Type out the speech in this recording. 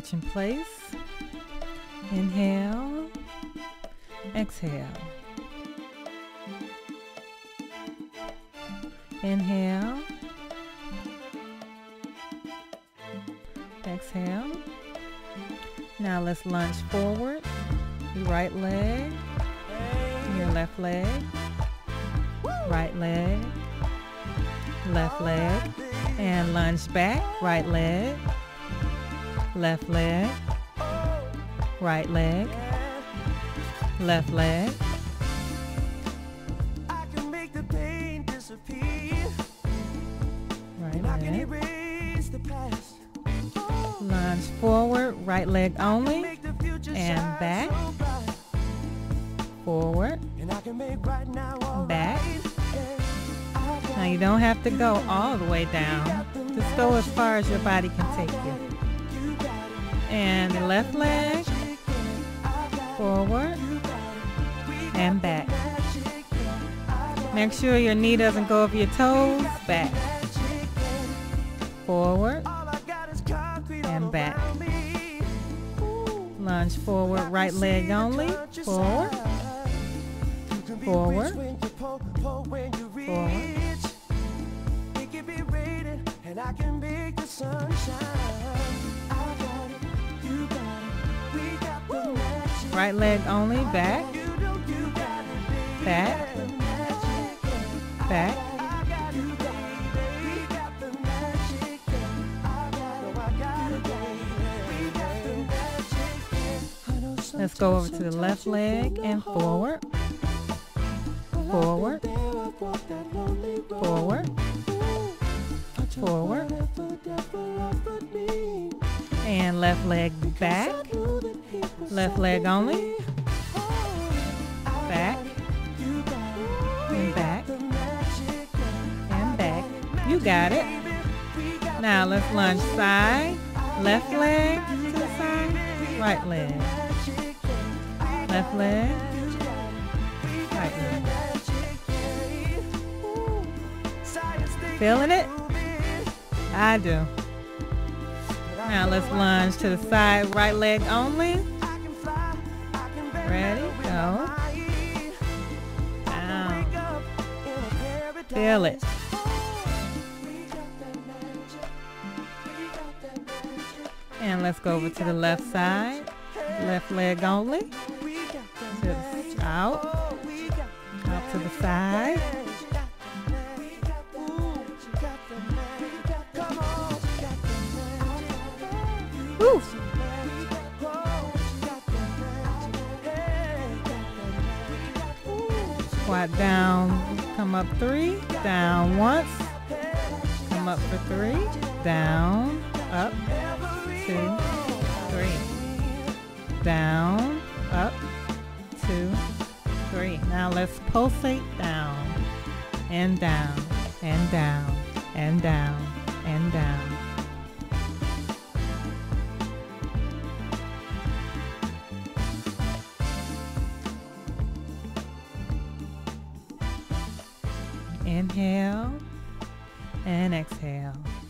March in place. Inhale, exhale. Inhale, exhale. Now let's lunge forward. Your right leg, your left leg, right leg, left leg, and lunge back. Right leg, left leg, right leg, left leg. Right leg. Lunge forward, right leg only, and back. Forward, back. Now you don't have to go all the way down. Just go as far as your body can take you. And the left leg, forward, and back. Make sure your knee doesn't go over your toes. Back, forward, and back. Lunge forward, right leg only. Forward, forward, forward. Right leg only. Back, back, back. Let's go over to the left leg and forward, forward, forward, forward, and left leg back, left leg only, back, and back, and back. You got it. Now let's lunge side, left leg to the side, right leg. Left leg, right leg. Feeling it? I do. Now let's lunge to the side, right leg only. Ready? Go. Down. Feel it. And let's go over to the left side, left leg only. Out to the side. Woo. Squat down, come up 3, down once, come up for 3, down, up, 2, 3, down, up, 2, 3. Now let's pulsate down and down and down and down and down. Inhale and exhale.